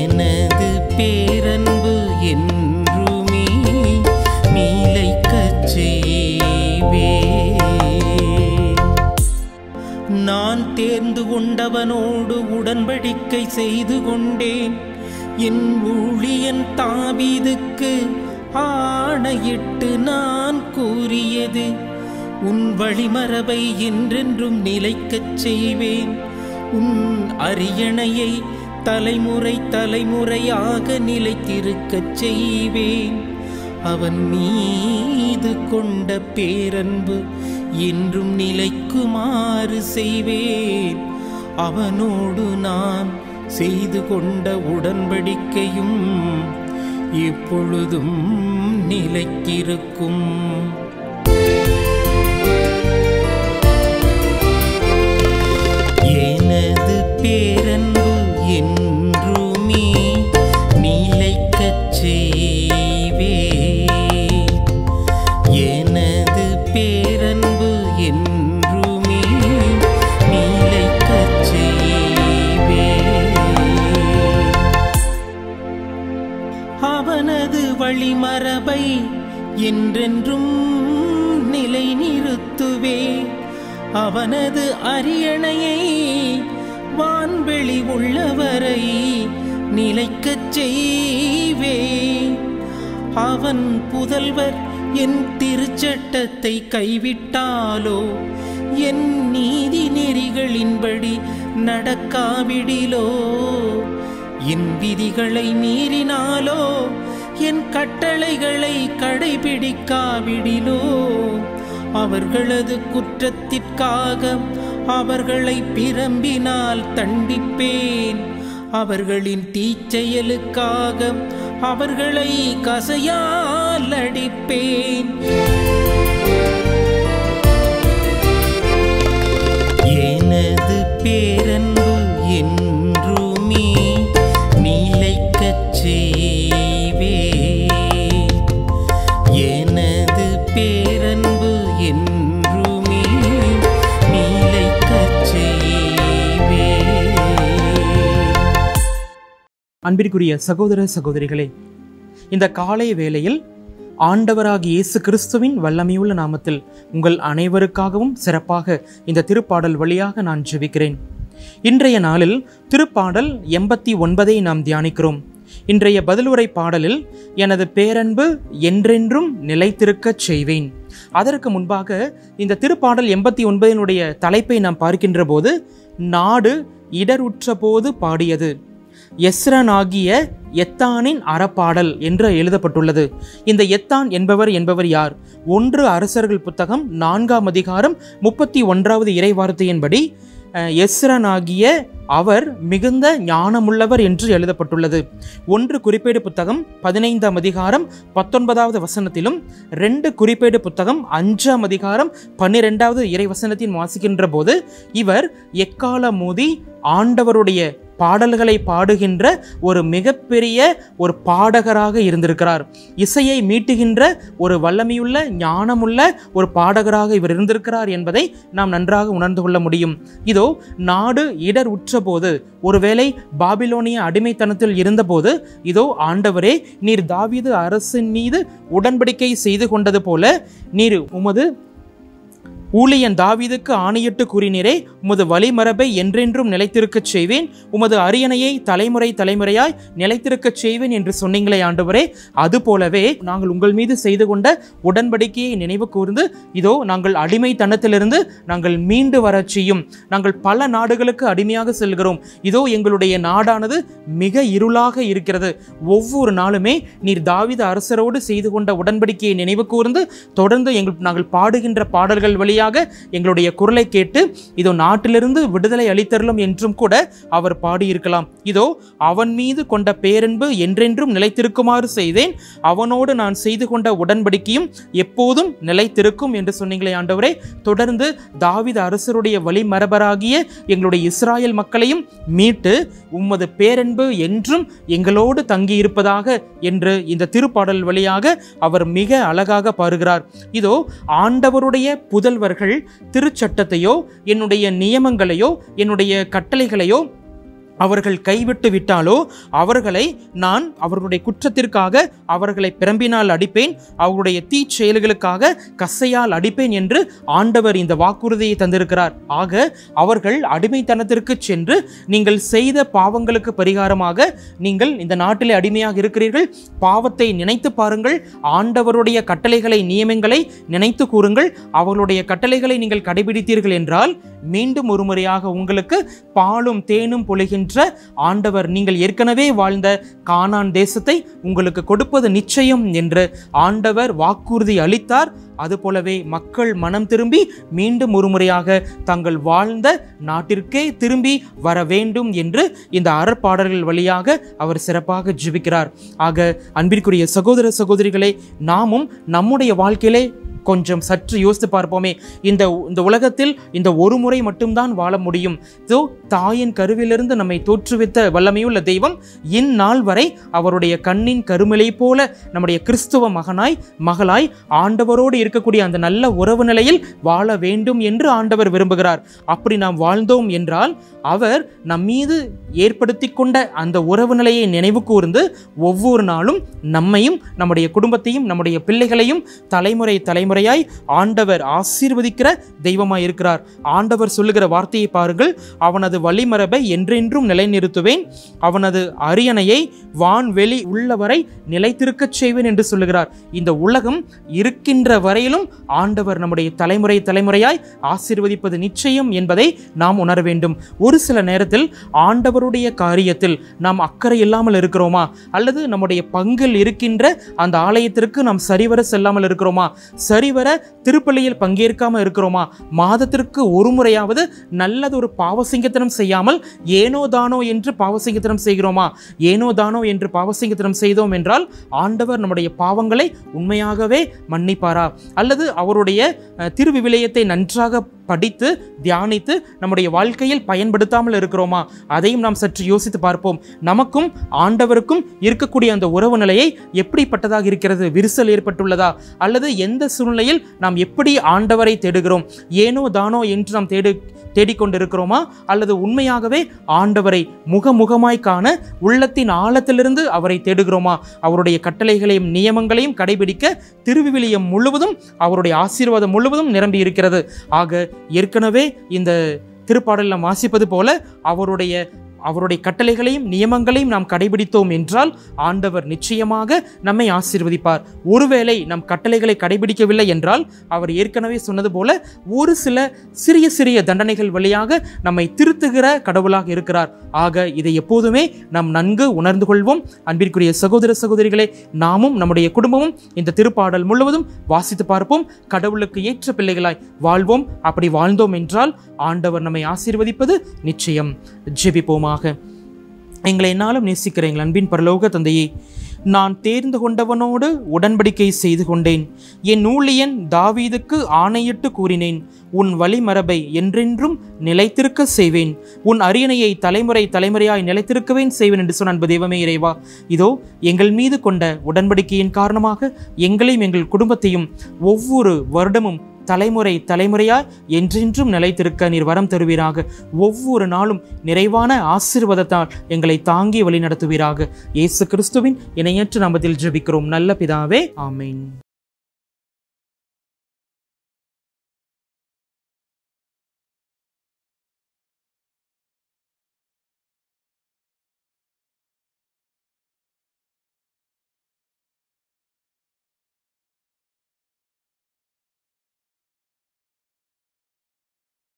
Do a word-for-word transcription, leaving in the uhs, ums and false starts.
எனது பேரன்பு என்றுமே நிலைக்கச் செய்வேன். நான் தேர்ந்து கொண்டவனோடு உடன்படிக்கை செய்து கொண்டேன். என் ஊழியன் தாவீதுக்கு ஆணையிட்டு நான் கூறியது, உன் வழிமரபை என்றென்றும் நிலைக்கச் செய்வேன். உன் அரியணையை தலைமுறை தலைமுறையாக நிலைத்திருக்கச் செய்வேன். அவன் மீது கொண்ட பேரன்பு என்றும் நிலைக்குமாறு செய்வேன். அவனோடு நான் செய்து கொண்ட உடன்படிக்கையும் எப்பொழுதும் நிலைத்திருக்கும். எனது பேரன்பு என்றுமே நிலைக்கச் செய்வேன். எனது பேரன்பு என்றுமே நிலைக்கச் செய்வேன். அவனது வழிமரபை என்றென்றும் நிலை நிறுத்துவேன். அவனது அரியணையை வான்வெளி உள்ளவரை நிலைக்கச் செய்வேன். அவன் புதல்வர் என் திருச்சட்டத்தை கைவிட்டாலோ, என் நீதி நெறிகளின்படி நடக்காவிடிலோ, என் விதிகளை மீறினாலோ, என் கட்டளைகளை கடைபிடிக்காவிடிலோ, அவர்களது குற்றத்திற்காக அவர்களை பிரம்பினால் தண்டிப்பேன். அவர்களின் தீச்செயலுக்காக அவர்களை கசையால் அடிப்பேன். எனது பேரன்பு என்றுமே நிலைக்கச் செய்வேன். எனது பேரன்பு என்றுமே நிலைக்கச் செய்வேன். அன்பிற்குரிய சகோதர சகோதரிகளே, இந்த காலை வேளையில் ஆண்டவராகிய இயேசு கிறிஸ்துவின் வல்லமையுள்ள நாமத்தில் உங்கள் அனைவருக்காகவும் சிறப்பாக இந்த திருப்பாடல் வழியாக நான் ஜெபிக்கிறேன். இன்றைய நாளில் திருப்பாடல் எண்பத்தி ஒன்பதை நாம் தியானிக்கிறோம். இன்றைய பதிலுரை பாடலில் எனது பேரன்பு என்றென்றும் நிலைத்திருக்கச் செய்வேன். அதற்கு முன்பாக இந்த திருப்பாடல் எண்பத்தி ஒன்பதினுடைய தலைப்பை நாம் பார்க்கின்ற போது, நாடு இடருற்ற போது பாடியது, எஸ்ரனாகிய எத்தானின் அறப்பாடல் என்று எழுதப்பட்டுள்ளது. இந்த எத்தான் என்பவர் என்பவர் யார்? ஒன்று அரசர்கள் புத்தகம் நான்காம் அதிகாரம் முப்பத்தி ஒன்றாவது இறைவார்த்தையின்படி எஸ்ரனாகிய அவர் மிகுந்த ஞானமுள்ளவர் என்று எழுதப்பட்டுள்ளது. ஒன்று குறிப்பேடு புத்தகம் பதினைந்தாம் அதிகாரம் பத்தொன்பதாவது வசனத்திலும், ரெண்டு குறிப்பேடு புத்தகம் அஞ்சாம் அதிகாரம் பன்னிரெண்டாவது இறைவசனத்தின் வாசிக்கின்ற போது, இவர் எக்கால மோதி ஆண்டவருடைய பாடல்களை பாடுகின்ற ஒரு மிகப்பெரிய ஒரு பாடகராக இருந்திருக்கிறார். இசையை மீட்டுகின்ற ஒரு வல்லமையுள்ள ஞானமுள்ள ஒரு பாடகராக இவர் இருந்திருக்கிறார் என்பதை நாம் நன்றாக உணர்ந்து கொள்ள முடியும். இதோ நாடு இடர் உற்ற போது, ஒருவேளை பாபிலோனிய அடிமைத்தனத்தில் இருந்தபோது, இதோ ஆண்டவரே, நீர் தாவீது அரசின் மீது உடன்படிக்கை செய்து கொண்டது போல நீர் உமது ஊழியன் தாவீதுக்கு ஆணையிட்டு கூறினீரே, உமது வழிமரபை என்றென்றும் நிலைத்திருக்கச் செய்வேன், உமது அரியணையை தலைமுறை தலைமுறையாய் நிலைத்திருக்கச் செய்வேன் என்று சொன்னீங்களே ஆண்டவரே, அதுபோலவே நாங்கள் உங்கள் மீது செய்து கொண்ட உடன்படிக்கையை நினைவு கூர்ந்து, இதோ நாங்கள் அடிமைத்தனத்திலிருந்து நாங்கள் மீண்டு வரச் செய்யும். நாங்கள் பல நாடுகளுக்கு அடிமையாக செல்கிறோம். இதோ எங்களுடைய நாடானது மிக இருளாக இருக்கிறது. ஒவ்வொரு நாளுமே நீர் தாவீது அரசரோடு செய்து கொண்ட உடன்படிக்கையை நினைவு கூர்ந்து தொடர்ந்து எங்கள் நாங்கள் பாடுகின்ற பாடல்கள் வழி எங்களுடைய குரலை கேட்டு இதோ நாட்டிலிருந்து விடுதலை அளித்தரலும் என்றும் கூட அவர் பாடியிருக்கலாம். இதோ அவன் மீது கொண்ட பேரன்பு என்றென்றும் நிலைத்திருக்குமாறு செய்தேன், அவனோடு நான் செய்து கொண்ட உடன்படிக்கையும் எப்போதும் நிலைத்திருக்கும் என்று சொன்னீங்களே ஆண்டவரே. தொடர்ந்து தாவீது அரசருடைய வழிமரபராகிய எங்களுடைய இஸ்ராயல் மக்களையும் மீட்டு உமது பேரன்பு என்றும் எங்களோடு தங்கியிருப்பதாக என்று இந்த திருப்பாடல் வழியாக அவர் மிக அழகாக பாருகிறார். இதோ ஆண்டவருடைய புதல்வர் திருச்சட்டத்தையோ என்னுடைய நியமங்களையோ என்னுடைய கட்டளைகளையோ அவர்கள் கைவிட்டு விட்டாலோ அவர்களை நான் அவர்களுடைய குற்றத்திற்காக அவர்களை பிரம்பினால் அடிப்பேன், அவர்களுடைய தீ செயல்களுக்காக கசையால் அடிப்பேன் என்று ஆண்டவர் இந்த வாக்குறுதியை தந்திருக்கிறார். ஆக அவர்கள் அடிமைத்தனத்திற்கு சென்று நீங்கள் செய்த பாவங்களுக்கு பரிகாரமாக நீங்கள் இந்த நாட்டிலே அடிமையாக இருக்கிறீர்கள், பாவத்தை நினைத்து பாருங்கள், ஆண்டவருடைய கட்டளைகளை நியமங்களை நினைத்து கூறுங்கள், அவர்களுடைய கட்டளைகளை நீங்கள் கடைபிடித்தீர்கள் என்றால் மீண்டும் ஒரு முறையாக உங்களுக்கு பாலும் தேனும் பொழிகின்ற ஆண்டவர் நீங்கள் ஏற்கனவே வாழ்ந்த கானான் தேசத்தை உங்களுக்கு கொடுப்பது நிச்சயம் என்று ஆண்டவர் வாக்குறுதி அளித்தார். அதுபோலவே மக்கள் மனம் திரும்பி மீண்டும் ஒரு முறையாக தங்கள் வாழ்ந்த நாட்டிற்கே திரும்பி வர வேண்டும் என்று இந்த அறப்பாடல்கள் வழியாக அவர் சிறப்பாக ஜெபிக்கிறார். ஆக அன்பிற்குரிய சகோதர சகோதரிகளே, நாமும் நம்முடைய வாழ்க்கையிலே கொஞ்சம் சற்று யோசித்து பார்ப்போமே. இந்த இந்த உலகத்தில் இந்த ஒரு முறை மட்டும்தான் வாழ முடியும். இதோ தாயின் கருவிலிருந்து நம்மை தோற்றுவித்த வல்லமையுள்ள தெய்வம் இந்நாள் வரை அவருடைய கண்ணின் கருமிலை போல நம்முடைய கிறிஸ்துவ மகனாய் மகளாய் ஆண்டவரோடு இருக்கக்கூடிய அந்த நல்ல உறவு நிலையில் வாழ வேண்டும் என்று ஆண்டவர் விரும்புகிறார். அப்படி நாம் வாழ்ந்தோம் என்றால் அவர் நம் மீது ஏற்படுத்தி கொண்ட அந்த உறவு நிலையை நினைவு கூர்ந்து ஒவ்வொரு நாளும் நம்மையும் நம்முடைய குடும்பத்தையும் நம்முடைய பிள்ளைகளையும் தலைமுறை தலைமுறையாய் ஆண்டவர் ஆசீர்வதிக்கிற தெய்வமாய் இருக்கிறார். ஆண்டவர் சொல்லுகிற வார்த்தையை பாருங்கள், அவனது வழிமரபை என்றென்றும் நிலைநிறுத்துவேன், அவனது அரியணையை வான்வெளி உள்ளவரை நிலைத்திருக்கச் செய்வேன் என்று சொல்லுகிறார். இந்த உலகம் இருக்கின்ற வரையிலும் ஆண்டவர் நம்முடைய தலைமுறை தலைமுறையாய் ஆசீர்வதிப்பது நிச்சயம் என்பதை நாம் உணர வேண்டும். ஒரு சில நேரத்தில் ஆண்டவருடைய காரியத்தில் நாம் அக்கறை இல்லாமல் இருக்கிறோமா, அல்லது நம்முடைய பங்கில் இருக்கின்ற அந்த ஆலயத்திற்கு நாம் சரிவர செல்லாமல் இருக்கிறோமா, சரிவர திருப்பலியில் பங்கேற்காமல் இருக்கிறோமா, மாதத்திற்கு ஒரு முறையாவது நல்லது ஒரு பாவசிங்கத்தனம் செய்யாமல் ஏனோ தானோ என்று பாவசிங்கத்தனம் செய்கிறோமா, ஏனோ தானோ என்று பாவசிங்கத்தனம் செய்தோம் என்றால் ஆண்டவர் நம்முடைய பாவங்களை உண்மையாகவே மன்னிப்பாரா, அல்லது அவருடைய திருவிவிலியத்தை நன்றாக படித்து தியானித்து நம்முடைய வாழ்க்கையில் பயன்படுத்தாமல் இருக்கிறோமா, அதையும் நாம் சற்று யோசித்து பார்ப்போம். நமக்கும் ஆண்டவருக்கும் இருக்கக்கூடிய அந்த உறவு நிலையை எப்படிப்பட்டதாக இருக்கிறது, விரிசல் ஏற்பட்டுள்ளதா, அல்லது எந்த சூழ்நிலையில் நாம் எப்படி ஆண்டவரை தேடுகிறோம், ஏனோ தானோ என்று நாம் தேடு தேடிக்கொண்டிருக்கிறோமா, அல்லது உண்மையாகவே ஆண்டவரை முகமுகமாய் காண உள்ளத்தின் ஆழத்திலிருந்து அவரை தேடுகிறோமா, அவருடைய கட்டளைகளையும் நியமங்களையும் கடைபிடிக்க திருவிவிலியம் முழுவதும் அவருடைய ஆசீர்வாதம் முழுவதும் நிரம்பி இருக்கிறது. ஆக ஏற்கனவே இந்த திருப்பாடலில் நாம் வாசிப்பது போல அவருடைய அவருடைய கட்டளைகளையும் நியமங்களையும் நாம் கடைபிடித்தோம் என்றால் ஆண்டவர் நிச்சயமாக நம்மை ஆசீர்வதிப்பார். ஒருவேளை நம் கட்டளைகளை கடைபிடிக்கவில்லை என்றால் அவர் ஏற்கனவே சொன்னது போல ஒரு சில சிறிய சிறிய தண்டனைகள் வழியாக நம்மை திருத்துகிற கடவுளாக இருக்கிறார். ஆக இதை எப்போதுமே நாம் நன்கு உணர்ந்து கொள்வோம். அன்பிற்குரிய சகோதர சகோதரிகளே, நாமும் நம்முடைய குடும்பமும் இந்த திருப்பாடல் முழுவதும் வாசித்து பார்ப்போம். கடவுளுக்கு ஏற்ற பிள்ளைகளாய் வாழ்வோம். அப்படி வாழ்ந்தோம் என்றால் ஆண்டவர் நம்மை ஆசீர்வதிப்பது நிச்சயம். ஜெபிப்போமாக. எங்களை என்னாலும் நேசிக்கிற எங்கள் அன்பின் பரலோக தந்தையே, நான் தேர்ந்து கொண்டவனோடு உடன்படிக்கை செய்து கொண்டேன். என் ஊழியன் தாவீதுக்கு ஆணையிட்டு கூறினேன், உன் வழிமரபை என்றென்றும் நிலைத்திருக்க செய்வேன், உன் அரியணையை தலைமுறை தலைமுறையாய் நிலைத்திருக்கவேன் செய்வேன் என்று சொன்ன அன்பு தெய்வமே இறைவா, இதோ எங்கள் மீது கொண்ட உடன்படிக்கையின் காரணமாக எங்களையும் எங்கள் குடும்பத்தையும் ஒவ்வொரு வருடமும் தலைமுறை தலைமுறையாய் என்றென்றும் நிலைத்திருக்க நீர் வரம் தருவீராக. ஒவ்வொரு நாளும் நிறைவான ஆசீர்வாதத்தால் எங்களை தாங்கி வழி நடத்துவீராக. இயேசு கிறிஸ்துவின் இணையற்ற நாமத்தில் ஜெபிக்கிறோம் நல்ல பிதாவே, ஆமென்.